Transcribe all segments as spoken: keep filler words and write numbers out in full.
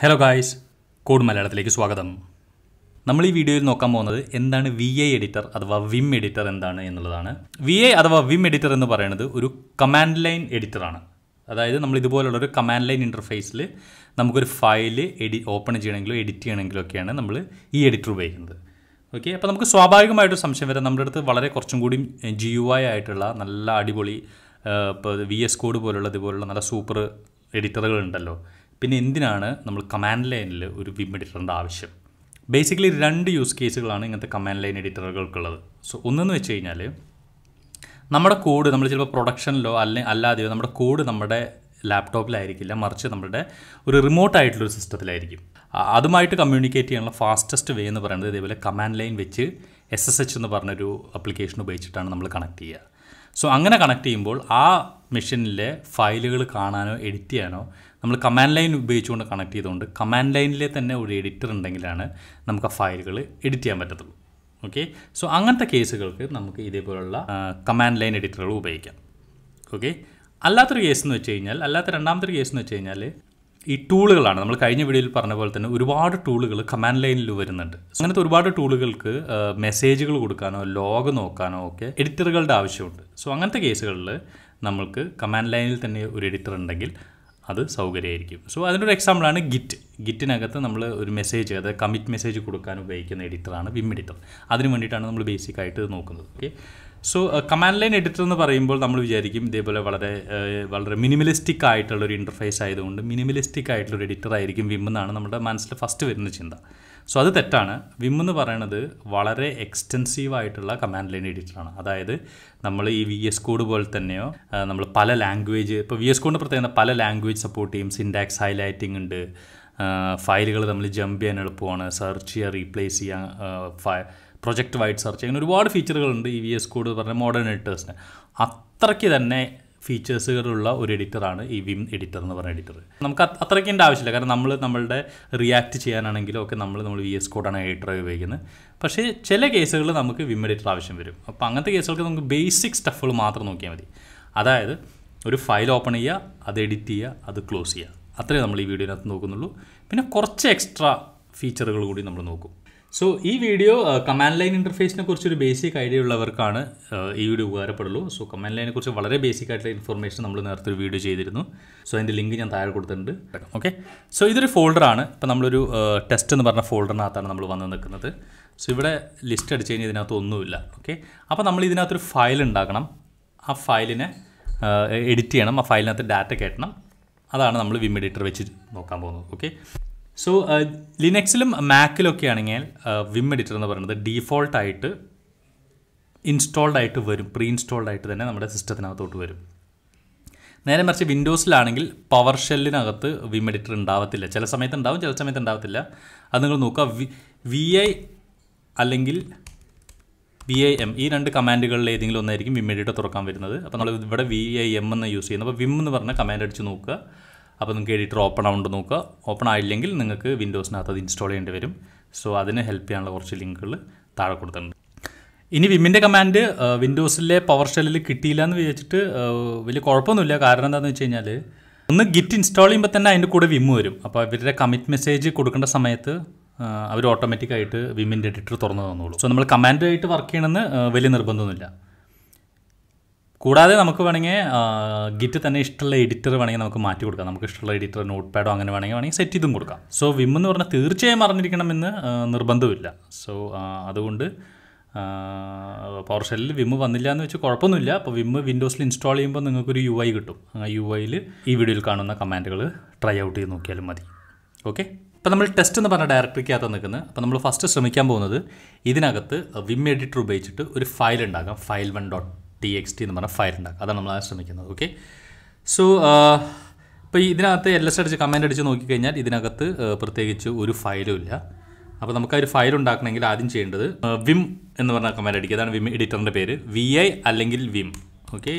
Hello guys, code മലയാളത്തിലേക്ക് സ്വാഗതം. നമ്മൾ ഈ വീഡിയോയിൽ നോക്കാൻ പോകുന്നത് എന്താണ് വി ഐ എഡിറ്റർ അഥവാ വിം എഡിറ്റർ എന്താണ് എന്നുള്ളതാണ്. വി ഐ അഥവാ വിം എഡിറ്റർ എന്ന് പറയുന്നത് ഒരു കമാൻഡ് ലൈൻ എഡിറ്ററാണ്. അതായത് നമ്മൾ ഇതുപോലുള്ളൊരു കമാൻഡ് ലൈൻ ഇൻ്റർഫേസിൽ നമുക്കൊരു ഫയൽ എഡി ഓപ്പൺ ചെയ്യണമെങ്കിലോ എഡിറ്റ് ചെയ്യണമെങ്കിലോ ഒക്കെയാണ് നമ്മൾ ഈ എഡിറ്റർ ഉപയോഗിക്കുന്നത്. ഓക്കെ, അപ്പോൾ നമുക്ക് സ്വാഭാവികമായിട്ടൊരു സംശയം വരാം, നമ്മുടെ അടുത്ത് വളരെ കുറച്ചും കൂടി ജി യു ഐ ആയിട്ടുള്ള നല്ല അടിപൊളി ഇപ്പോൾ വി എസ് കോഡ് പോലുള്ള ഇതുപോലുള്ള നല്ല സൂപ്പർ എഡിറ്ററുകൾ ഉണ്ടല്ലോ, പിന്നെ എന്തിനാണ് നമ്മൾ കമാൻഡ് ലൈനിൽ ഒരു വിം എഡിറ്ററിൻ്റെ ആവശ്യം? ബേസിക്കലി രണ്ട് യൂസ് കേസുകളാണ് ഇങ്ങനത്തെ കമാൻഡ് ലൈൻ എഡിറ്ററുകൾക്കുള്ളത്. സോ ഒന്നെന്ന് വെച്ച് കഴിഞ്ഞാൽ നമ്മുടെ കോഡ് നമ്മൾ ചിലപ്പോൾ പ്രൊഡക്ഷനിലോ അല്ലെ അല്ലാതെയോ നമ്മുടെ കോഡ് നമ്മുടെ ലാപ്ടോപ്പിലായിരിക്കില്ല, മറിച്ച് നമ്മുടെ ഒരു റിമോട്ട് ആയിട്ടുള്ളൊരു സിസ്റ്റത്തിലായിരിക്കും. അതുമായിട്ട് കമ്മ്യൂണിക്കേറ്റ് ചെയ്യാനുള്ള ഫാസ്റ്റസ്റ്റ് വേ എന്ന് പറയുന്നത് ഇതേപോലെ കമാൻഡ് ലൈൻ വെച്ച് എസ് എസ് എച്ച് എന്ന് പറഞ്ഞൊരു ആപ്ലിക്കേഷൻ ഉപയോഗിച്ചിട്ടാണ് നമ്മൾ കണക്ട് ചെയ്യുക. സോ അങ്ങനെ കണക്ട് ചെയ്യുമ്പോൾ ആ മെഷീനിലെ ഫയലുകൾ കാണാനോ എഡിറ്റ് ചെയ്യാനോ നമ്മൾ കമാൻഡ് ലൈൻ ഉപയോഗിച്ചുകൊണ്ട് കണക്ട് ചെയ്തുകൊണ്ട് കമാൻഡ് ലൈനിലെ തന്നെ ഒരു എഡിറ്റർ ഉണ്ടെങ്കിലാണ് നമുക്ക് ആ ഫയലുകൾ എഡിറ്റ് ചെയ്യാൻ പറ്റത്തുള്ളൂ. ഓക്കെ, സോ അങ്ങനത്തെ കേസുകൾക്ക് നമുക്ക് ഇതേപോലുള്ള കമാൻഡ് ലൈൻ എഡിറ്ററുകൾ ഉപയോഗിക്കാം. ഓക്കെ, അല്ലാത്തൊരു കേസ് എന്ന് വെച്ച് കഴിഞ്ഞാൽ അല്ലാത്ത രണ്ടാമത്തെ കേസ് എന്ന് വെച്ച് കഴിഞ്ഞാൽ ഈ ടൂളുകളാണ്. നമ്മൾ കഴിഞ്ഞ വീഡിയോയിൽ പറഞ്ഞ പോലെ തന്നെ ഒരുപാട് ടൂളുകൾ കമാൻഡ് ലൈനിൽ വരുന്നുണ്ട്. അങ്ങനത്തെ ഒരുപാട് ടൂളുകൾക്ക് മെസ്സേജുകൾ കൊടുക്കാനോ ലോഗ് നോക്കാനോ ഒക്കെ എഡിറ്ററുകളുടെ ആവശ്യമുണ്ട്. സോ അങ്ങനത്തെ കേസുകളിൽ നമ്മൾക്ക് കമാൻഡ് ലൈനിൽ തന്നെ ഒരു എഡിറ്റർ ഉണ്ടെങ്കിൽ അത് സൗകര്യമായിരിക്കും. സോ അതിനൊരു എക്സാമ്പിളാണ് ഗിറ്റ്. ഗിറ്റിനകത്ത് നമ്മൾ ഒരു മെസ്സേജ്, അതായത് കമ്മിറ്റ് മെസ്സേജ് കൊടുക്കാൻ ഉപയോഗിക്കുന്ന എഡിറ്ററാണ് വിം എഡിറ്റർ. അതിന് വേണ്ടിയിട്ടാണ് നമ്മൾ ബേസിക്കായിട്ട് നോക്കുന്നത്. Okay, so command line editor എന്ന് പറയുമ്പോൾ നമ്മൾ വിചാരിക്കും ഇതേപോലെ വളരെ വളരെ മിനിമലിസ്റ്റിക് ആയിട്ടുള്ളൊരു ഇൻ്റർഫേസ് ആയതുകൊണ്ട് മിനിമലിസ്റ്റിക് ആയിട്ടുള്ളൊരു എഡിറ്റർ ആയിരിക്കും വിം എന്നാണ് നമ്മുടെ മനസ്സിൽ ഫസ്റ്റ് വരുന്ന ചിന്ത. സോ അത് തെറ്റാണ്. വിം എന്ന് പറയുന്നത് വളരെ എക്സ്റ്റെൻസീവ് ആയിട്ടുള്ള കമാൻഡ് ലൈൻ എഡിറ്ററാണ്. അതായത് നമ്മൾ ഈ വി എസ് കോഡ് പോലെ തന്നെയോ നമ്മൾ പല ലാംഗ്വേജ്, ഇപ്പോൾ വി എസ് കോഡിൻ്റെ പ്രത്യേകത പല ലാംഗ്വേജ് സപ്പോർട്ട് ചെയ്യും, സിൻടാക്സ് ഹൈലൈറ്റിംഗ് ഉണ്ട്, ഫയലുകൾ നമ്മൾ ജമ്പ് ചെയ്യാൻ എളുപ്പമാണ്, സെർച്ച് ചെയ്യുക, റീപ്ലേസ് ചെയ്യാൻ, ഫയ പ്രൊജക്റ്റ് വൈഡ് സെർച്ച്, അങ്ങനെ ഒരുപാട് ഫീച്ചറുകളുണ്ട് ഈ വി എസ് കോഡ് പറഞ്ഞ മോഡേൺ എഡിറ്റേഴ്സിന്. അത്രയ്ക്ക് തന്നെ ഫീച്ചേഴ്സുകളുള്ള ഒരു എഡിറ്ററാണ് ഈ വിം എഡിറ്റർ എന്ന് പറയുന്ന എഡിറ്റർ. നമുക്ക് അത്രയ്ക്ക് എൻ്റെ ആവശ്യമില്ല, കാരണം നമ്മൾ നമ്മളുടെ റിയാക്ട് ചെയ്യാനാണെങ്കിലും ഒക്കെ നമ്മൾ നമ്മൾ വി എസ് കോഡാണ് എഡിറ്ററായി ഉപയോഗിക്കുന്നത്. പക്ഷേ ചില കേസുകളിൽ നമുക്ക് വിം എഡിറ്റർ ആവശ്യം വരും. അപ്പോൾ അങ്ങനത്തെ കേസുകൾക്ക് നമുക്ക് ബേസിക് സ്റ്റഫുകൾ മാത്രം നോക്കിയാൽ മതി. അതായത് ഒരു ഫയൽ ഓപ്പൺ ചെയ്യുക, അത് എഡിറ്റ് ചെയ്യുക, അത് ക്ലോസ് ചെയ്യുക, അത്രേ നമ്മൾ ഈ വീഡിയോയിനകത്ത് നോക്കുന്നുള്ളൂ. പിന്നെ കുറച്ച് എക്സ്ട്രാ ഫീച്ചറുകൾ കൂടി നമ്മൾ നോക്കും. സോ ഈ വീഡിയോ കമാൻഡ് ലൈൻ ഇൻ്റർഫേസിനെ കുറിച്ചൊരു ബേസിക് ഐഡിയ ഉള്ളവർക്കാണ് ഈ വീഡിയോ ഉപകാരപ്പെടുള്ളൂ. സോ കമാൻഡ് ലൈനെ കുറിച്ച് വളരെ ബേസിക് ആയിട്ടുള്ള ഇൻഫർമേഷൻ നമ്മൾ നേരത്തെ ഒരു വീഡിയോ ചെയ്തിരുന്നു. സോ അതിൻ്റെ ലിങ്ക് ഞാൻ താഴെ കൊടുത്തിട്ടുണ്ട്. ഓക്കെ, സോ ഇതൊരു ഫോൾഡറാണ്. ഇപ്പോൾ നമ്മളൊരു ടെസ്റ്റ് എന്ന് പറഞ്ഞ ഫോൾഡറിനകത്താണ് നമ്മൾ വന്ന് നിൽക്കുന്നത്. സോ ഇവിടെ ലിസ്റ്റ് അടിച്ച് കഴിഞ്ഞാൽ ഇതിനകത്ത് ഒന്നുമില്ല. ഓക്കെ, അപ്പോൾ നമ്മൾ ഇതിനകത്തൊരു ഫയൽ ഉണ്ടാക്കണം, ആ ഫയലിനെ എഡിറ്റ് ചെയ്യണം, ആ ഫയലിനകത്ത് ഡാറ്റ കയറ്റണം. അതാണ് നമ്മൾ വിം എഡിറ്റർ വെച്ച് നോക്കാൻ പോകുന്നത്. ഓക്കെ, സോ ലിനക്സിലും മാക്കിലൊക്കെ ആണെങ്കിൽ വിം എഡിറ്റർ എന്ന് പറയുന്നത് ഡീഫോൾട്ടായിട്ട് ഇൻസ്റ്റാൾഡ് ആയിട്ട് വരും, പ്രീ ഇൻസ്റ്റാൾഡ് ആയിട്ട് തന്നെ നമ്മുടെ സിസ്റ്റത്തിനകത്തോട്ട് വരും. നേരെ മറിച്ച് വിൻഡോസിലാണെങ്കിൽ പവർ ഷെല്ലിനകത്ത് വിം എഡിറ്റർ ഉണ്ടാവത്തില്ല. ചില സമയത്ത് ഉണ്ടാവും, ചില സമയത്ത് ഉണ്ടാവത്തില്ല. അത് നിങ്ങൾ നോക്കുക. വി വി ഐ അല്ലെങ്കിൽ വി ഐ എം, ഈ രണ്ട് കമാൻഡുകളിൽ ഏതെങ്കിലും ഒന്നായിരിക്കും വിം എഡിറ്റർ തുറക്കാൻ വരുന്നത്. അപ്പോൾ നമ്മൾ ഇവിടെ വി ഐ എം എന്ന് യൂസ് ചെയ്യുന്നത്. അപ്പോൾ വിം എന്ന് പറഞ്ഞ കമാൻഡ് അടിച്ച് നോക്കുക. അപ്പോൾ നിങ്ങൾക്ക് എഡിറ്റർ ഓപ്പൺ ആവുന്നുണ്ട് നോക്കുക. ഓപ്പൺ ആയില്ലെങ്കിൽ നിങ്ങൾക്ക് വിൻഡോസിനകത്ത് അത് ഇൻസ്റ്റാൾ ചെയ്യേണ്ടി വരും. സോ അതിന് ഹെൽപ്പ് ചെയ്യാനുള്ള കുറച്ച് ലിങ്കുകൾ താഴെ കൊടുത്തിട്ടുണ്ട്. ഇനി വിമ്മിൻ്റെ കമാൻഡ് വിൻഡോസിലെ പവർ ഷെല്ലിൽ കിട്ടിയില്ല എന്ന് വിചാരിച്ചിട്ട് വലിയ കുഴപ്പമൊന്നുമില്ല. കാരണം എന്താണെന്ന് വെച്ച് കഴിഞ്ഞാൽ ഒന്ന് ഗിറ്റ് ഇൻസ്റ്റാൾ ചെയ്യുമ്പോൾ തന്നെ അതിൻ്റെ കൂടെ വിം വരും. അപ്പോൾ ഇവരുടെ കമ്മിറ്റ് മെസ്സേജ് കൊടുക്കേണ്ട സമയത്ത് അവർ ഓട്ടോമാറ്റിക്കായിട്ട് വിമ്മിൻ്റെ എഡിറ്റർ തുറന്നു തന്നോളൂ. സോ നമ്മൾ കമാൻഡായിട്ട് വർക്ക് ചെയ്യണമെന്ന് വലിയ നിർബന്ധമൊന്നുമില്ല. കൂടാതെ നമുക്ക് വേണമെങ്കിൽ ഗിറ്റ് തന്നെ ഇഷ്ടമുള്ള എഡിറ്റർ വേണമെങ്കിൽ നമുക്ക് മാറ്റി കൊടുക്കാം. നമുക്ക് ഇഷ്ടമുള്ള എഡിറ്റർ നോട്ട് പാഡോ അങ്ങനെ വേണമെങ്കിൽ വേണമെങ്കിൽ സെറ്റ് ചെയ്തും കൊടുക്കാം. സോ വിം എന്ന് പറഞ്ഞാൽ തീർച്ചയായും അറിഞ്ഞിരിക്കണമെന്ന് നിർബന്ധമില്ല. സോ അതുകൊണ്ട് പവർ ഷെല്ലിൽ വിം വന്നില്ല എന്ന് വെച്ച് കുഴപ്പമൊന്നുമില്ല. അപ്പോൾ വിം വിൻഡോസിൽ ഇൻസ്റ്റാൾ ചെയ്യുമ്പോൾ നിങ്ങൾക്കൊരു യു ഐ കിട്ടും. ആ യു ഐയിൽ ഈ വീഡിയോയിൽ കാണുന്ന കമാൻഡുകൾ ട്രൈ ഔട്ട് ചെയ്ത് നോക്കിയാലും മതി. ഓക്കെ, ഇപ്പോൾ നമ്മൾ ടെസ്റ്റ് എന്ന് പറഞ്ഞ ഡയറക്ടറിക്കകത്ത് നിൽക്കുന്നത്. അപ്പോൾ നമ്മൾ ഫസ്റ്റ് ശ്രമിക്കാൻ പോകുന്നത് ഇതിനകത്ത് വിം എഡിറ്റർ ഉപയോഗിച്ചിട്ട് ഒരു ഫയൽ ഉണ്ടാക്കാം. File one dot T X T എന്ന് പറഞ്ഞ ഫയൽ ഉണ്ടാക്കുക. അതാണ് നമ്മൾ ശ്രമിക്കുന്നത്. ഓക്കെ, സോ ഇപ്പോൾ ഇതിനകത്ത് എൽ എസ് അടിച്ച് കമാൻഡ് അടിച്ച് നോക്കിക്കഴിഞ്ഞാൽ ഇതിനകത്ത് പ്രത്യേകിച്ച് ഒരു ഫയലും ഇല്ല. അപ്പോൾ നമുക്ക് ആ ഒരു ഫയൽ ഉണ്ടാക്കണമെങ്കിൽ ആദ്യം ചെയ്യേണ്ടത് വിം എന്ന് പറഞ്ഞ കമാൻഡ് അടിക്കുക. അതാണ് വിം എഡിറ്ററിൻ്റെ പേര്, വി ഐ അല്ലെങ്കിൽ വിം. ഓക്കെ,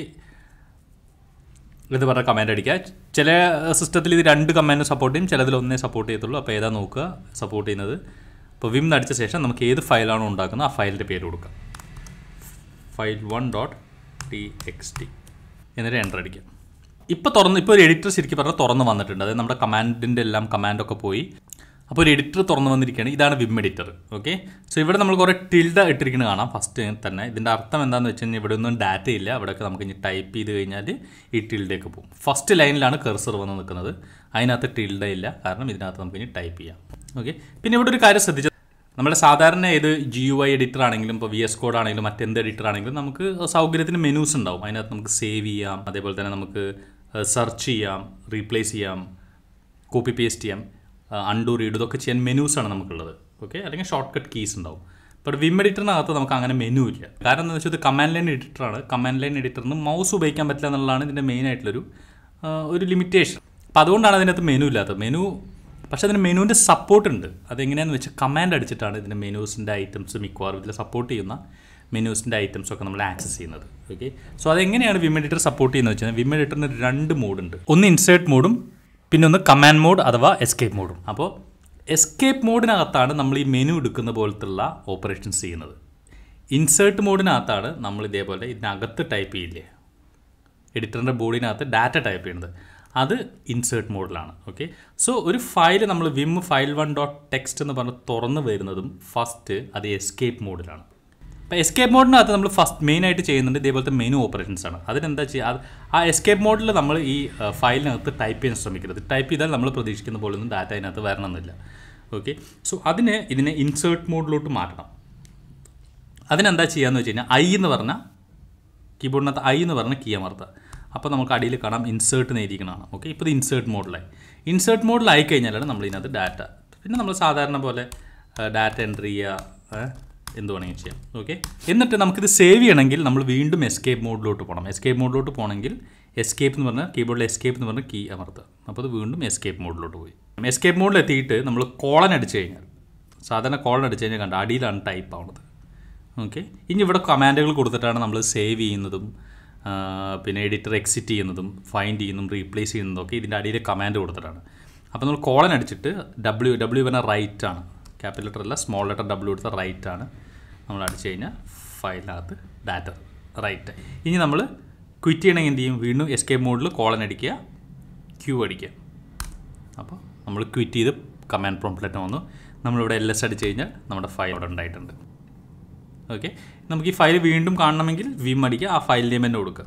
ഇത് പറഞ്ഞ കമാൻഡ് അടിക്കുക. ചില സിസ്റ്റത്തിൽ ഇത് രണ്ട് കമാൻഡ് സപ്പോർട്ട് ചെയ്യും, ചിലതിൽ ഒന്നേ സപ്പോർട്ട് ചെയ്യത്തുള്ളൂ. അപ്പോൾ ഏതാ നോക്കുക സപ്പോർട്ട് ചെയ്യുന്നത്. അപ്പോൾ വിം അടിച്ച ശേഷം നമുക്ക് ഏത് ഫയലാണോ ഉണ്ടാക്കുന്നത് ആ ഫയലിൻ്റെ പേര് കൊടുക്കുക. File one dot T X T എന്നിട്ട് എൻ്റർ അടിക്കുക. ഇപ്പോൾ തുറന്ന് ഇപ്പോൾ ഒരു എഡിറ്റർ ശരിക്കും പറഞ്ഞാൽ തുറന്ന് വന്നിട്ടുണ്ട്. അതായത് നമ്മുടെ കമാൻഡിൻ്റെ എല്ലാം കമാൻഡൊക്കെ പോയി. അപ്പോൾ ഒരു എഡിറ്റർ തുറന്ന് വന്നിരിക്കുകയാണ്. ഇതാണ് വിം എഡിറ്റർ. ഓക്കെ, സോ ഇവിടെ നമ്മൾ കുറേ ടിൽഡ ഇട്ടിരിക്കുന്നത് കാണാം ഫസ്റ്റ് തന്നെ. ഇതിൻ്റെ അർത്ഥം എന്താണെന്ന് വെച്ച് കഴിഞ്ഞാൽ ഇവിടെ ഒന്നും ഡാറ്റ ഇല്ല. അവിടെയൊക്കെ നമുക്ക് ഇനി ടൈപ്പ് ചെയ്ത് കഴിഞ്ഞാൽ ഈ ടിൽഡയൊക്കെ പോകും. ഫസ്റ്റ് ലൈനിലാണ് കർസർ വന്ന് നിൽക്കുന്നത്. അതിനകത്ത് ടിൽഡ ഇല്ല, കാരണം ഇതിനകത്ത് നമുക്ക് ഇനി ടൈപ്പ് ചെയ്യാം. ഓക്കെ, പിന്നെ ഇവിടെ ഒരു കാര്യം ശ്രദ്ധിച്ചത്, നമ്മുടെ സാധാരണ ഏത് ജി യു ഐ എഡിറ്റർ ആണെങ്കിലും ഇപ്പോൾ വി എസ് കോഡ് ആണെങ്കിലും മറ്റെന്ത് എഡിറ്റർ ആണെങ്കിലും നമുക്ക് സൗകര്യത്തിന് മെനൂസ് ഉണ്ടാവും. അതിനകത്ത് നമുക്ക് സേവ് ചെയ്യാം, അതേപോലെ തന്നെ നമുക്ക് സെർച്ച് ചെയ്യാം, റീപ്ലേസ് ചെയ്യാം, കോപ്പി പേസ്റ്റ് ചെയ്യാം, അൺഡു റീഡ് ഇതൊക്കെ ചെയ്യാൻ മെനൂസാണ് നമുക്കുള്ളത്. ഓക്കെ, അല്ലെങ്കിൽ ഷോർട്ട് കട്ട് കീസ് ഉണ്ടാവും. ബട്ട് വിം എഡിറ്ററിനകത്ത് നമുക്ക് അങ്ങനെ മെനു ഇല്ല. കാരണം എന്താണെന്ന് വെച്ചാൽ ഇത് കമാൻഡ് ലൈൻ എഡിറ്ററാണ്. കമാൻഡ് ലൈൻ എഡിറ്ററിന് മൗസ് ഉപയോഗിക്കാൻ പറ്റില്ല എന്നുള്ളതാണ് ഇതിൻ്റെ മെയിൻ ആയിട്ടുള്ളൊരു ഒരു ലിമിറ്റേഷൻ. അപ്പോൾ അതുകൊണ്ടാണ് അതിനകത്ത് മെനു ഇല്ലാത്തത്. മെനു പക്ഷേ അതിന് മെനുവിൻ്റെ സപ്പോർട്ട് ഉണ്ട്. അതെങ്ങനെയാണെന്ന് വെച്ചാൽ കമാൻഡ് അടിച്ചിട്ടാണ് ഇതിൻ്റെ മെനൂസിൻ്റെ ഐറ്റംസ് മിക്കവാറും ഇതിൽ സപ്പോർട്ട് ചെയ്യുന്ന മെനൂസിൻ്റെ ഐറ്റംസൊക്കെ നമ്മൾ ആക്സസ് ചെയ്യുന്നത്. ഓക്കെ, സോ അതെങ്ങനെയാണ് വിം എഡിറ്റർ സപ്പോർട്ട് ചെയ്യുന്നത് വെച്ചാൽ വിം എഡിറ്ററിന് രണ്ട് മോഡുണ്ട്. ഒന്ന് ഇൻസേർട്ട് മോഡും പിന്നെ ഒന്ന് കമാൻഡ് മോഡ് അഥവാ എസ്കേപ്പ് മോഡും. അപ്പോൾ എസ്കേപ്പ് മോഡിനകത്താണ് നമ്മൾ ഈ മെനു എടുക്കുന്ന പോലത്തുള്ള ഓപ്പറേഷൻസ് ചെയ്യുന്നത്. ഇൻസേർട്ട് മോഡിനകത്താണ് നമ്മൾ ഇതേപോലെ ഇതിനകത്ത് ടൈപ്പ് ചെയ്യില്ലേ, എഡിറ്ററിൻ്റെ ബോഡിനകത്ത് ഡാറ്റ ടൈപ്പ് ചെയ്യുന്നത്. അത് ഇൻസേർട്ട് മോഡിലാണ്. ഓക്കെ, സോ ഒരു ഫയൽ നമ്മൾ Vim file one dot text എന്ന് പറഞ്ഞ് തുറന്ന് വരുന്നതും ഫസ്റ്റ് അത് എസ്കേപ്പ് മോഡിലാണ്. അപ്പോൾ എസ്കേപ്പ് മോഡിനകത്ത് നമ്മൾ ഫസ്റ്റ് മെയിനായിട്ട് ചെയ്യുന്നുണ്ട് ഇതേപോലത്തെ മെനു ഓപ്പറേഷൻസ് ആണ്. അതിനെന്താ ചെയ്യുക, ആ എസ്കേപ്പ് മോഡിൽ നമ്മൾ ഈ ഫയലിനകത്ത് ടൈപ്പ് ചെയ്യാൻ ശ്രമിക്കരുത്. ടൈപ്പ് ചെയ്താൽ നമ്മൾ പ്രതീക്ഷിക്കുന്ന പോലെ ഒന്നും ഡാറ്റ അതിനകത്ത് വരണമെന്നില്ല. ഓക്കെ, സോ അതിന് ഇതിനെ ഇൻസേർട്ട് മോഡിലോട്ട് മാറ്റണം. അതിനെന്താ ചെയ്യാന്ന് വെച്ച് കഴിഞ്ഞാൽ ഐ എന്ന് പറഞ്ഞാൽ കീബോർഡിനകത്ത് ഐ എന്ന് പറഞ്ഞ കീ അമർത്തുക. അപ്പോൾ നമുക്ക് അടിയിൽ കാണാം ഇൻസേർട്ട് നേരിയിരിക്കണതാണ്. ഓക്കെ, ഇപ്പോൾ ഇത് ഇൻസേർട്ട് മോഡിലായി. ഇൻസേർട്ട് മോഡിലായി കഴിഞ്ഞാലാണ് നമ്മൾ ഇതിനകത്ത് ഡാറ്റ, പിന്നെ നമ്മൾ സാധാരണ പോലെ ഡാറ്റ എൻ്റർ ചെയ്യുക, എന്ത് വേണമെങ്കിൽ ചെയ്യാം. ഓക്കെ, എന്നിട്ട് നമുക്കിത് സേവ് ചെയ്യണമെങ്കിൽ നമ്മൾ വീണ്ടും എസ്കേപ്പ് മോഡിലോട്ട് പോകണം. എസ്കേപ്പ് മോഡിലോട്ട് പോകണമെങ്കിൽ എസ്കേപ്പ് എന്ന് പറഞ്ഞാൽ കീബോർഡിൽ എസ്കേപ്പ് എന്ന് പറഞ്ഞാൽ കീ അമർത്തുക. അപ്പോൾ അത് വീണ്ടും എസ്കേപ്പ് മോഡിലോട്ട് പോയി. എസ്കേപ്പ് മോഡിൽ എത്തിയിട്ട് നമ്മൾ കോളൻ അടിച്ച് കഴിഞ്ഞാൽ, സാധാരണ കോളൻ അടിച്ച് കഴിഞ്ഞാൽ കണ്ട അടിയിലാണ് ടൈപ്പ് ആവുന്നത്. ഓക്കെ, ഇനി ഇവിടെ കമാൻഡുകൾ കൊടുത്തിട്ടാണ് നമ്മൾ സേവ് ചെയ്യുന്നതും പിന്നെ എഡിറ്റർ എക്സിറ്റ് ചെയ്യുന്നതും ഫൈൻഡ് ചെയ്യുന്നതും റീപ്ലേസ് ചെയ്യുന്നതും ഒക്കെ ഇതിൻ്റെ അടിയിൽ കമാൻഡ് കൊടുത്തിട്ടാണ്. അപ്പോൾ നമ്മൾ കോളൻ അടിച്ചിട്ട് ഡബ്ല്യു ഡബ്ല്യു പറഞ്ഞാൽ റൈറ്റ് ആണ്, ക്യാപിറ്റൽ ലെറ്റർ അല്ല സ്മോൾ ലെറ്റർ ഡബ്ല്യു എടുത്ത റൈറ്റ് ആണ്. നമ്മൾ അടിച്ചു കഴിഞ്ഞാൽ ഫയലിനകത്ത് ഡാറ്റ റൈറ്റ്. ഇനി നമ്മൾ ക്വിറ്റ് ചെയ്യണമെങ്കിൽ എന്ത് ചെയ്യും, വീണ്ടും എസ്കേപ്പ് മോഡിൽ കോളൻ അടിക്കുക, ക്യൂ അടിക്കുക. അപ്പോൾ നമ്മൾ ക്വിറ്റ് ചെയ്ത് കമാൻഡ് പ്രോംപ്റ്റിലേക്ക് വന്നു. നമ്മളിവിടെ എൽ എസ് അടിച്ച് കഴിഞ്ഞാൽ നമ്മുടെ ഫയൽ അവിടെ ഉണ്ടായിട്ടുണ്ട്. ഓക്കെ, നമുക്ക് ഈ ഫയൽ വീണ്ടും കാണണമെങ്കിൽ വിം അടിക്കുക, ആ ഫയൽ നെയിം തന്നെ കൊടുക്കുക.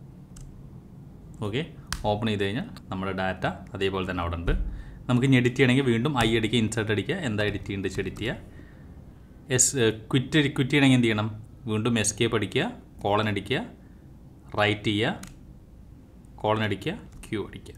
ഓക്കെ, ഓപ്പൺ ചെയ്ത് കഴിഞ്ഞാൽ നമ്മുടെ ഡാറ്റ അതേപോലെ തന്നെ അവിടെ ഉണ്ട്. നമുക്ക് ഇനി എഡിറ്റ് ചെയ്യണമെങ്കിൽ വീണ്ടും ഐ അടിക്കുക, ഇൻസേർട്ട് അടിക്കുക, എന്താ എഡിറ്റ് ചെയ്യേണ്ടത് വെച്ച് എഡിറ്റ് ചെയ്യുക. എസ് ക്വിറ്റ് ക്വിറ്റ് ചെയ്യണമെങ്കിൽ എന്ത് ചെയ്യണം, വീണ്ടും എസ്കേപ്പ് അടിക്കുക, കോളൻ അടിക്കുക, റൈറ്റ് ചെയ്യുക, കോളൻ അടിക്കുക, ക്യൂ അടിക്കുക,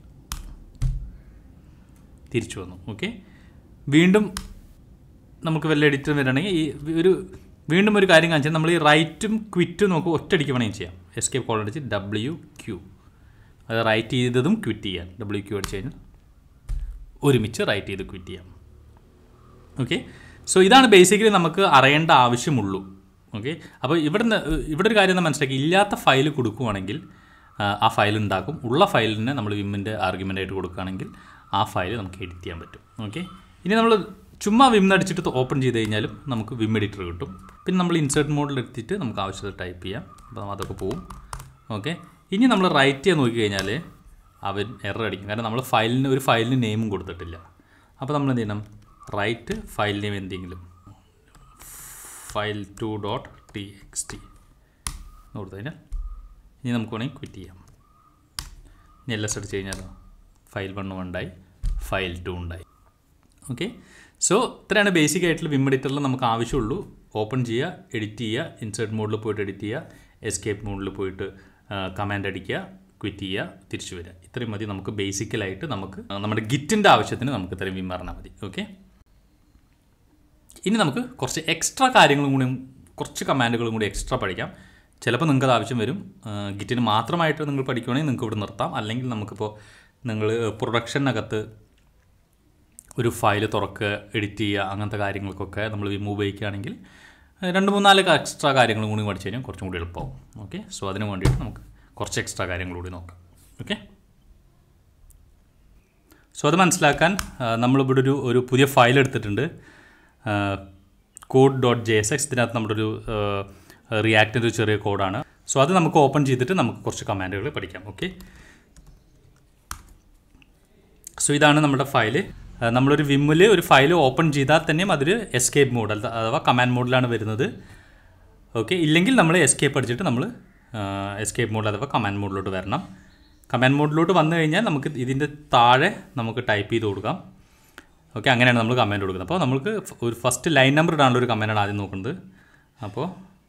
തിരിച്ചു വന്നു. ഓക്കെ, വീണ്ടും നമുക്ക് വല്ല എഡിറ്റർ വരണമെങ്കിൽ ഈ ഒരു വീണ്ടും ഒരു കാര്യം കാണിച്ചാൽ നമ്മൾ ഈ റൈറ്റും ക്വിറ്റും നമുക്ക് ഒറ്റയടിക്ക് വേണമെങ്കിൽ ചെയ്യാം. എസ്കേപ്പ് കോളൻ അടിച്ച് ഡബ്ല്യു ക്യൂ, അത് റൈറ്റ് ചെയ്തതും ക്വിറ്റ് ചെയ്യാം. ഡബ്ല്യു ക്യൂ അടിച്ച് കഴിഞ്ഞാൽ ഒരുമിച്ച് റൈറ്റ് ചെയ്ത് ക്വിറ്റ് ചെയ്യാം. ഓക്കെ, സോ ഇതാണ് ബേസിക്കലി നമുക്ക് അറിയേണ്ട ആവശ്യമുള്ളൂ. ഓക്കെ, അപ്പോൾ ഇവിടെ ഇവിടെ ഒരു കാര്യം നമ്മൾ മനസ്സിലാക്കി, ഇല്ലാത്ത ഫയൽ കൊടുക്കുകയാണെങ്കിൽ ആ ഫയൽ ഉണ്ടാക്കും. ഉള്ള ഫയലിനെ നമ്മൾ വിമ്മിൻ്റെ ആർഗ്യുമെൻ്റ് ആയിട്ട് കൊടുക്കുകയാണെങ്കിൽ ആ ഫയൽ നമുക്ക് എഡിറ്റ് ചെയ്യാൻ പറ്റും. ഓക്കെ, ഇനി നമ്മൾ ചുമ്മാ വിം അടിച്ചിട്ട് ഓപ്പൺ ചെയ്ത് കഴിഞ്ഞാലും നമുക്ക് വിം എഡിറ്റർ കിട്ടും. പിന്നെ നമ്മൾ ഇൻസേർട്ട് മോഡിൽ എടുത്തിട്ട് നമുക്ക് ആവശ്യത്തിൽ ടൈപ്പ് ചെയ്യാം. അപ്പോൾ അതൊക്കെ പോവും. ഓക്കെ, ഇനി നമ്മൾ റൈറ്റ് ചെയ്യാൻ നോക്കി കഴിഞ്ഞാൽ അവൻ എറർ അടിക്കും, കാരണം നമ്മൾ ഫയലിന് ഒരു ഫയലിന് നെയിമും കൊടുത്തിട്ടില്ല. അപ്പോൾ നമ്മൾ എന്ത് ചെയ്യണം, റൈറ്റ് ഫയൽ നെയിം എന്തെങ്കിലും file two dot T X T കൊടുത്തു കഴിഞ്ഞാൽ ഇനി നമുക്ക് വേണമെങ്കിൽ ക്വിറ്റ് ചെയ്യാം. ഇനി എൽ എസ് അടിച്ച് കഴിഞ്ഞാലോ ഫയൽ വണ്ണും ഉണ്ടായി, ഫയൽ ടു ഉണ്ടായി. ഓക്കെ, സോ ഇത്രയാണ് ബേസിക് ആയിട്ടുള്ള വിം എഡിറ്ററിൽ നമുക്ക് ആവശ്യമുള്ളൂ. ഓപ്പൺ ചെയ്യുക, എഡിറ്റ് ചെയ്യുക, ഇൻസേർട്ട് മോഡിൽ പോയിട്ട് എഡിറ്റ് ചെയ്യുക, എസ്കേപ്പ് മോഡിൽ പോയിട്ട് കമാൻഡ് അടിക്കുക, ക്വിറ്റ് ചെയ്യുക, തിരിച്ചു വരിക. ഇത്രയും മതി നമുക്ക് ബേസിക്കലായിട്ട്. നമുക്ക് നമ്മുടെ ഗിറ്റിൻ്റെ ആവശ്യത്തിന് നമുക്ക് ഇത്രയും വിം പറഞ്ഞാൽ മതി. ഓക്കെ, ഇനി നമുക്ക് കുറച്ച് എക്സ്ട്രാ കാര്യങ്ങളും കൂടി, കുറച്ച് കമാൻഡുകളും കൂടി എക്സ്ട്രാ പഠിക്കാം. ചിലപ്പോൾ നിങ്ങൾക്ക് അത് ആവശ്യം വരും. ഗിറ്റിന് മാത്രമായിട്ട് നിങ്ങൾ പഠിക്കുകയാണെങ്കിൽ നിങ്ങൾക്ക് ഇവിടെ നിർത്താം. അല്ലെങ്കിൽ നമുക്കിപ്പോൾ നിങ്ങൾ പ്രൊഡക്ഷനകത്ത് ഒരു ഫയൽ തുറക്കുക, എഡിറ്റ് ചെയ്യുക, അങ്ങനത്തെ കാര്യങ്ങൾക്കൊക്കെ നമ്മൾ വിം ഉപയോഗിക്കുകയാണെങ്കിൽ രണ്ട് മൂന്നാല് എക്സ്ട്രാ കാര്യങ്ങളും കൂടി പഠിച്ചു കഴിഞ്ഞാൽ കുറച്ചും കൂടി എളുപ്പമാവും. ഓക്കെ, സോ അതിന് വേണ്ടിയിട്ട് നമുക്ക് കുറച്ച് എക്സ്ട്രാ കാര്യങ്ങൾ കൂടി നോക്കാം. ഓക്കെ, സോ അത് മനസ്സിലാക്കാൻ നമ്മളിവിടെ ഒരു ഒരു പുതിയ ഫയൽ എടുത്തിട്ടുണ്ട്, code dot J S X. ഇതിനകത്ത് നമ്മുടെ ഒരു റിയാക്റ്റിൻ്റെ ഒരു ചെറിയ കോഡാണ്. സോ അത് നമുക്ക് ഓപ്പൺ ചെയ്തിട്ട് നമുക്ക് കുറച്ച് കമാൻഡുകൾ പഠിക്കാം. ഓക്കെ, സോ ഇതാണ് നമ്മുടെ ഫയല്. നമ്മളൊരു വിമ്മിൽ ഒരു ഫയൽ ഓപ്പൺ ചെയ്താൽ തന്നെയും അതൊരു എസ്കേപ്പ് മോഡ് അഥവാ കമാൻഡ് മോഡിലാണ് വരുന്നത്. ഓക്കെ, ഇല്ലെങ്കിൽ നമ്മൾ എസ്കേപ്പ് അടിച്ചിട്ട് നമ്മൾ എസ്കേപ്പ് മോഡ് അഥവാ കമാൻഡ് മോഡിലോട്ട് വരണം. കമാൻഡ് മോഡിലോട്ട് വന്നു കഴിഞ്ഞാൽ നമുക്ക് ഇതിൻ്റെ താഴെ നമുക്ക് ടൈപ്പ് ചെയ്ത് കൊടുക്കാം. ഓക്കെ, അങ്ങനെയാണ് നമ്മൾ കമാൻഡ് കൊടുക്കുന്നത്. അപ്പോൾ നമുക്ക് ഒരു ഫസ്റ്റ് ലൈൻ നമ്പർ ഇടാനുള്ള ഒരു കമാൻഡാണ് ആദ്യം നോക്കുന്നത്. അപ്പോൾ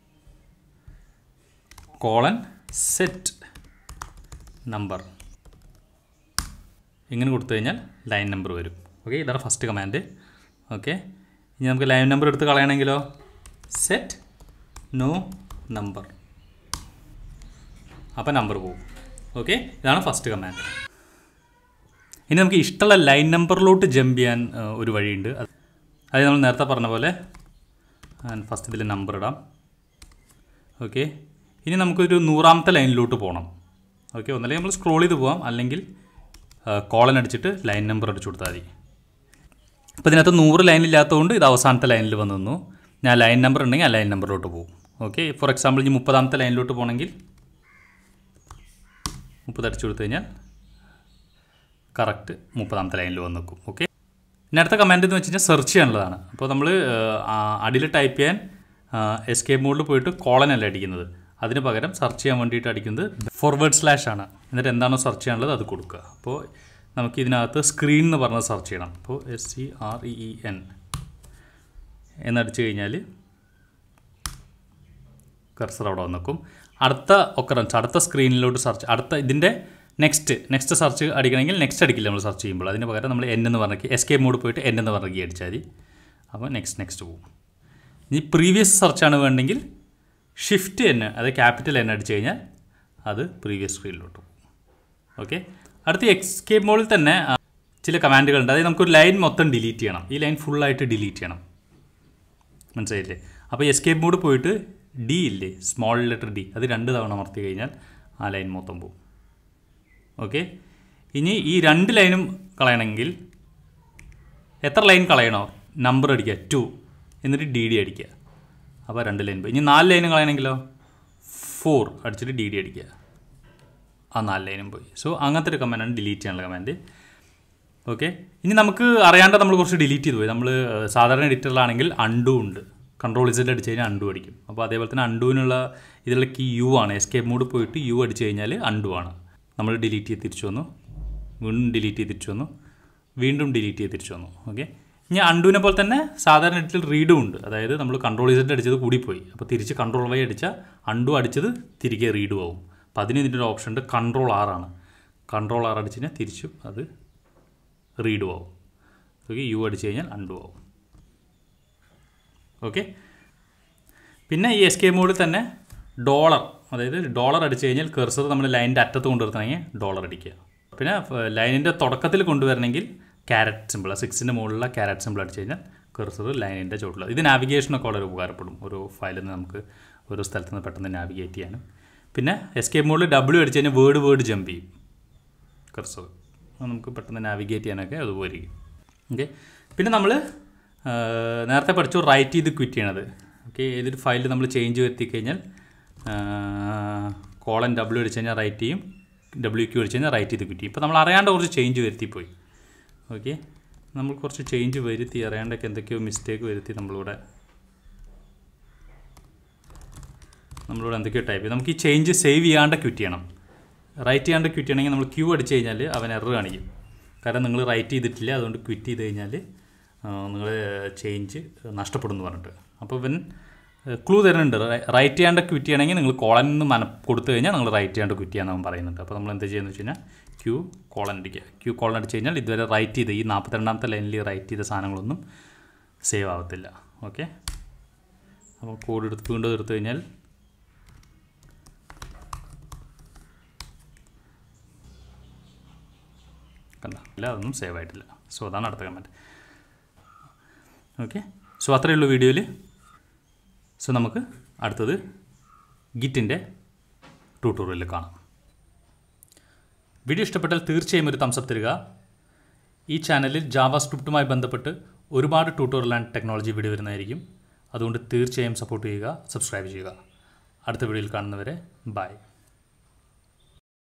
കോളൻ സെറ്റ് നമ്പർ ഇങ്ങനെ കൊടുത്തു കഴിഞ്ഞാൽ ലൈൻ നമ്പർ വരും. ഓക്കെ, ഇതാണ് ഫസ്റ്റ് കമാൻഡ്. ഓക്കെ, ഇനി നമുക്ക് ലൈൻ നമ്പർ എടുത്ത് കളയണമെങ്കിലോ സെറ്റ് നോ നമ്പർ, അപ്പോൾ നമ്പർ പോകും. ഓക്കെ, ഇതാണ് ഫസ്റ്റ് കമാൻഡ്. ഇനി നമുക്ക് ഇഷ്ടമുള്ള ലൈൻ നമ്പറിലോട്ട് ജമ്പ് ചെയ്യാൻ ഒരു വഴിയുണ്ട്. അത് നമ്മൾ നേരത്തെ പറഞ്ഞ പോലെ ഫസ്റ്റ് ഇതിൽ നമ്പർ ഇടാം. ഓക്കെ, ഇനി നമുക്കൊരു നൂറാമത്തെ ലൈനിലോട്ട് പോകണം. ഓക്കെ, ഒന്നല്ലെങ്കിൽ നമ്മൾ സ്ക്രോൾ ചെയ്ത് പോകാം, അല്ലെങ്കിൽ കോളൻ അടിച്ചിട്ട് ലൈൻ നമ്പർ അടിച്ചു കൊടുത്താൽ മതി. അപ്പോൾ ഇതിനകത്ത് നൂറ് ലൈനില്ലാത്തതുകൊണ്ട് ഇത് അവസാനത്തെ ലൈനിൽ വന്നു നിന്നു. ഞാൻ ലൈൻ നമ്പർ ഉണ്ടെങ്കിൽ ആ ലൈൻ നമ്പറിലോട്ട് പോകും. ഓക്കെ, ഫോർ എക്സാമ്പിൾ ഇനി മുപ്പതാമത്തെ ലൈനിലോട്ട് പോകണമെങ്കിൽ മുപ്പത് അടിച്ചു കൊടുത്തു കഴിഞ്ഞാൽ കറക്റ്റ് മുപ്പതാമത്തെ ലൈനിൽ വന്ന് നിൽക്കും. ഓക്കെ, ഇനി അടുത്ത കമാൻഡ് എന്ന് വെച്ച് കഴിഞ്ഞാൽ സെർച്ച് ചെയ്യാനുള്ളതാണ്. അപ്പോൾ നമ്മൾ അടിയിൽ ടൈപ്പ് ചെയ്യാൻ എസ്കേപ്പ് മോഡിൽ പോയിട്ട് കോളൻ അല്ല അടിക്കുന്നത്, അതിന് പകരം സെർച്ച് ചെയ്യാൻ വേണ്ടിയിട്ട് അടിക്കുന്നത് ഫോർവേഡ് സ്ലാഷ് ആണ്. എന്നിട്ട് എന്താണോ സെർച്ച് ചെയ്യാനുള്ളത് അത് കൊടുക്കുക. അപ്പോൾ നമുക്ക് ഇതിനകത്ത് സ്ക്രീൻ എന്ന് പറഞ്ഞത് സെർച്ച് ചെയ്യണം. അപ്പോൾ S C R E E N എന്നടിച്ചു കഴിഞ്ഞാൽ കർസർ അവിടെ വന്ന് നിൽക്കും. അടുത്ത ഒക്കറൻസ് അടുത്ത സ്ക്രീനിലോട്ട് സെർച്ച് അടുത്ത ഇതിൻ്റെ നെക്സ്റ്റ് നെക്സ്റ്റ് സെർച്ച് അടിക്കണമെങ്കിൽ നെക്സ്റ്റ് അടിക്കില്ല നമ്മൾ സെർച്ച് ചെയ്യുമ്പോൾ. അതിന് പകരം നമ്മൾ എൻ എന്ന് പറഞ്ഞ എസ്കേപ്പ് മോഡ് പോയിട്ട് എൻ എന്ന് പറഞ്ഞ കീ അടിച്ചാൽ മതി. അപ്പോൾ നെക്സ്റ്റ് നെക്സ്റ്റ് പോകും. ഇനി പ്രീവിയസ് സെർച്ചാണ് വേണമെങ്കിൽ ഷിഫ്റ്റ് എൻ അത് ക്യാപിറ്റൽ എൻ അടിച്ചു കഴിഞ്ഞാൽ അത് പ്രീവിയസ് സ്ക്രീനിലോട്ട് പോകും. ഓക്കെ, അടുത്ത എസ്കേപ്പ് മോഡിൽ തന്നെ ചില കമാൻഡുകളുണ്ട്. അതായത് നമുക്കൊരു ലൈൻ മൊത്തം ഡിലീറ്റ് ചെയ്യണം. ഈ ലൈൻ ഫുള്ളായിട്ട് ഡിലീറ്റ് ചെയ്യണം, മനസ്സിലായില്ലേ? അപ്പോൾ എസ്കേപ്പ് മോഡ് പോയിട്ട് ഡി ഇല്ലേ, സ്മോൾ ലെറ്റർ ഡി, അത് രണ്ട് തവണ അമർത്തി കഴിഞ്ഞാൽ ആ ലൈൻ മൊത്തം പോകും. ഓക്കെ, ഇനി ഈ രണ്ട് ലൈനും കളയണമെങ്കിൽ എത്ര ലൈൻ കളയണോ നമ്പർ അടിക്കുക ടു, എന്നിട്ട് ഡി ഡി അടിക്കുക. അപ്പോൾ രണ്ട് ലൈൻ പോയി. ഇനി നാല് ലൈനും കളയണമെങ്കിലോ ഫോർ അടിച്ചിട്ട് ഡി ഡി അടിക്കുക, ആ നാല് ലൈനും പോയി. സോ അങ്ങനത്തെ ഒരു കമാൻഡാണ് ഡിലീറ്റ് ചെയ്യാനുള്ള കമാൻഡ്. ഓക്കെ, ഇനി നമുക്ക് അറിയാണ്ട് നമ്മൾ കുറച്ച് ഡിലീറ്റ് ചെയ്ത് പോയി. നമ്മൾ സാധാരണ എഡിറ്ററിലാണെങ്കിൽ അണ്ടു ഉണ്ട്, കൺട്രോൾ ഇസഡ് അടിച്ച് കഴിഞ്ഞാൽ അണ്ടു അടിക്കും. അപ്പോൾ അതേപോലെ തന്നെ അണ്ടുവിനുള്ള ഇതിലുള്ള കീ യു ആണ്. എസ്കേപ്പ് മോഡ് പോയിട്ട് യു അടിച്ച് കഴിഞ്ഞാൽ അണ്ടു ആണ്. നമ്മൾ ഡിലീറ്റ് ചെയ്ത് തിരിച്ചു വന്നു, വീണ്ടും ഡിലീറ്റ് ചെയ്ത് തിരിച്ചു വന്നു, വീണ്ടും ഡിലീറ്റ് ചെയ്ത് തിരിച്ചു വന്നു. ഓക്കെ, ഇനി അണ്ടുവിനെ പോലെ തന്നെ സാധാരണ എഡിറ്റിൽ റീഡും ഉണ്ട്. അതായത് നമ്മൾ കൺട്രോൾ ഇസഡ് അടിച്ചത് കൂടിപ്പോയി, അപ്പോൾ തിരിച്ച് കൺട്രോൾ വൈ അടിച്ചാൽ അണ്ടു അടിച്ചത് തിരികെ റീഡും ആവും. അപ്പോൾ അതിന് ഇതിൻ്റെ ഒരു ഓപ്ഷൻ ഉണ്ട്, കൺട്രോൾ ആറാണ്. കൺട്രോൾ ആർ അടിച്ച് കഴിഞ്ഞാൽ തിരിച്ചും അത് റീഡും ആവും. ഓക്കെ, യു അടിച്ച് കഴിഞ്ഞാൽ അണ്ടു ആവും. ഓക്കെ, പിന്നെ ഈ എസ്കേപ്പ് മോഡിൽ തന്നെ ഡോളർ, അതായത് ഡോളർ അടിച്ച് കഴിഞ്ഞാൽ കർസർ നമ്മൾ ലൈനിൻ്റെ അറ്റത്ത് കൊണ്ടുവരണമെങ്കിൽ ഡോളർ അടിക്കുക. പിന്നെ ലൈനിൻ്റെ തുടക്കത്തിൽ കൊണ്ടുവരണമെങ്കിൽ ക്യാരറ്റ് സിമ്പിൾ, സിക്സിൻ്റെ മുകളിലുള്ള ക്യാരറ്റ് സിമ്പിൾ അടിച്ച് കഴിഞ്ഞാൽ കർസർ ലൈനിൻ്റെ ചുവട്ടിൽ. ഇത് നാവിഗേഷനൊക്കെ വളരെ ഉപകാരപ്പെടും. ഓരോ ഫയലിൽ നിന്ന് നമുക്ക് ഓരോ സ്ഥലത്ത് നിന്ന് പെട്ടെന്ന് നാവിഗേറ്റ് ചെയ്യാനും. പിന്നെ എസ്കേപ്പ് മോഡിൽ ഡബ്ല്യു അടിച്ച് കഴിഞ്ഞാൽ വേർഡ് വേർഡ് ജമ്പ് ചെയ്യും കർസർ, നമുക്ക് പെട്ടെന്ന് നാവിഗേറ്റ് ചെയ്യാനൊക്കെ അതുപോലെ ഇരിക്കും. ഓക്കെ, പിന്നെ നമ്മൾ നേരത്തെ പഠിച്ചു റൈറ്റ് ചെയ്ത് ക്വിറ്റ് ചെയ്യണത്. ഓക്കെ, ഏതൊരു ഫയലിൽ നമ്മൾ ചേഞ്ച് വരുത്തി കഴിഞ്ഞാൽ കോളൻ ഡബ്ല്യു അടിച്ച് കഴിഞ്ഞാൽ റൈറ്റ് ചെയ്യും, ഡബ്ല്യു ക്യു അടിച്ച് കഴിഞ്ഞാൽ റൈറ്റ് ചെയ്ത് ക്വിറ്റ് ചെയ്യും. ഇപ്പോൾ നമ്മൾ അറിയാണ്ട് കുറച്ച് ചേഞ്ച് വരുത്തിപ്പോയി. ഓക്കെ, നമ്മൾ കുറച്ച് ചേഞ്ച് വരുത്തി അറിയാണ്ടൊക്കെ എന്തൊക്കെയോ മിസ്റ്റേക്ക് വരുത്തി നമ്മളിവിടെ നമ്മളിവിടെ എന്തൊക്കെയോ ടൈപ്പ് ചെയ്യും. നമുക്ക് ഈ ചേഞ്ച് സേവ് ചെയ്യാണ്ട് ക്വിറ്റ് ചെയ്യണം. റൈറ്റ് ചെയ്യാണ്ട് ക്വിറ്റ് ചെയ്യണമെങ്കിൽ നമ്മൾ ക്യൂ അടിച്ച് കഴിഞ്ഞാൽ അവൻ എറർ കാണിക്കും. കാരണം നിങ്ങൾ റൈറ്റ് ചെയ്തിട്ടില്ല, അതുകൊണ്ട് ക്വിറ്റ് ചെയ്ത് കഴിഞ്ഞാൽ നിങ്ങൾ ചേഞ്ച് നഷ്ടപ്പെടുമെന്ന് പറഞ്ഞിട്ട്. അപ്പോൾ ഇവൻ ക്ലൂ തരുന്നുണ്ട്, റൈറ്റ് ചെയ്യാണ്ട് ക്വിറ്റ് ചെയ്യണമെങ്കിൽ നിങ്ങൾ കോളൻ നിന്ന് മന കൊടുത്തു കഴിഞ്ഞാൽ നിങ്ങൾ റൈറ്റ് ചെയ്യാണ്ട് ക്വിറ്റ് ചെയ്യാൻ അവൻ പറയുന്നുണ്ട്. അപ്പോൾ നമ്മൾ എന്താ ചെയ്യുന്നത് വെച്ച് കഴിഞ്ഞാൽ ക്യൂ കോളൻ അടിക്കുക. ക്യൂ കോളൻ അടിച്ച് കഴിഞ്ഞാൽ ഇതുവരെ റൈറ്റ് ചെയ്ത് ഈ നാൽപ്പത്തിരണ്ടാമത്തെ ലൈനിൽ റൈറ്റ് ചെയ്ത സാധനങ്ങളൊന്നും സേവ് ആവത്തില്ല. ഓക്കെ, അപ്പോൾ കോഡ് എടുത്ത് വീണ്ടും എടുത്തു കഴിഞ്ഞാൽ കണ്ട ഇല്ല, അതൊന്നും സേവ് ആയിട്ടില്ല. സോ അതാണ് അടുത്ത കമൻറ്റ്. ഓക്കെ, സോ അത്രയേ ഉള്ളൂ വീഡിയോയിൽ. സോ നമുക്ക് അടുത്തത് ഗിറ്റിൻ്റെ ട്യൂട്ടോറിയലിൽ കാണാം. വീഡിയോ ഇഷ്ടപ്പെട്ടാൽ തീർച്ചയായും ഒരു തംസ് അപ്പ് തരിക. ഈ ചാനലിൽ ജാവ സ്ക്രിപ്റ്റുമായി ബന്ധപ്പെട്ട് ഒരുപാട് ട്യൂട്ടോറിയൽ ആൻഡ് ടെക്നോളജി വീഡിയോ വരുന്നതായിരിക്കും. അതുകൊണ്ട് തീർച്ചയായും സപ്പോർട്ട് ചെയ്യുക, സബ്സ്ക്രൈബ് ചെയ്യുക. അടുത്ത വീഡിയോയിൽ കാണുന്നവരെ ബൈ.